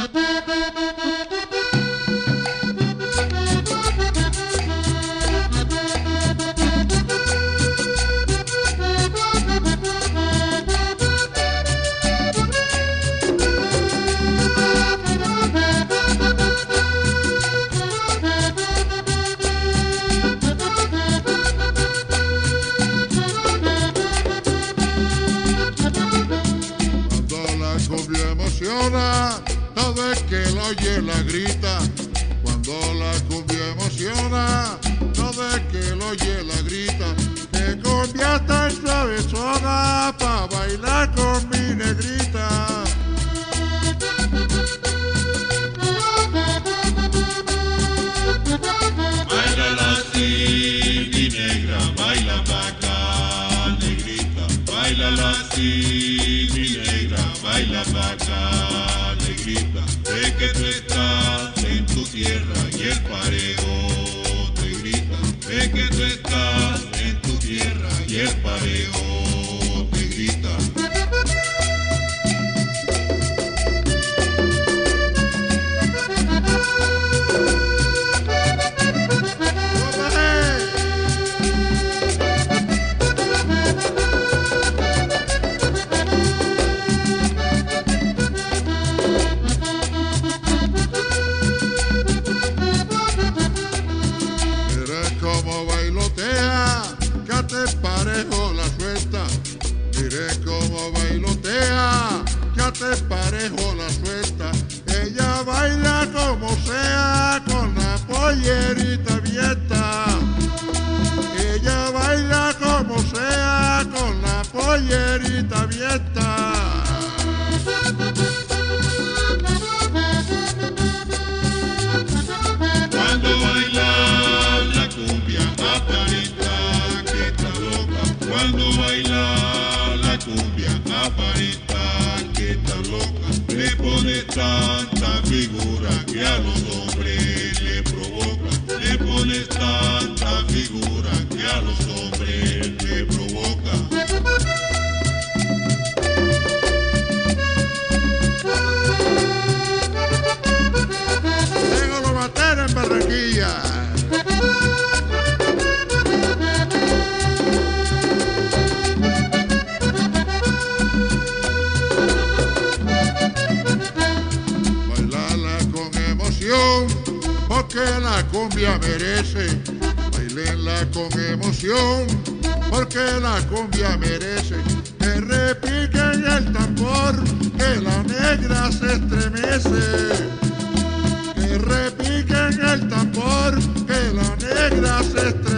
Todo el que la oye la grita. Cuando la cumbia emociona, todo el que la oye la grita. Me cumbia tan suavezona pa' bailar con mi negrita. Báilala así, mi negra, baila pa' acá, negrita. Báilala así, mi negra, baila pa' acá, negrita. Sé que tú estás en tu tierra y el parejo te grita. Sé que tú estás en tu tierra y el parejo te grita. Parejo la suelta, mire cómo bailotea, ya te parejo la suelta. Ella baila como sea con la pollerita abierta. Ella baila como sea con la pollerita abierta. Cuando baila la cumbia aparenta que está loca. Cuando baila la cumbia aparenta que está loca. Le pone tanta figura que a los hombres le provoca. Le pone tanta figura que a los hombres le provoca. Tengo los bateros en Barranquilla. Bailala con emoción, porque la cumbia merece. Bailenla con emoción, porque la cumbia merece. Que repiquen el tambor, que la negra se estremece. Que repiquen el tambor, que la negra se estremece.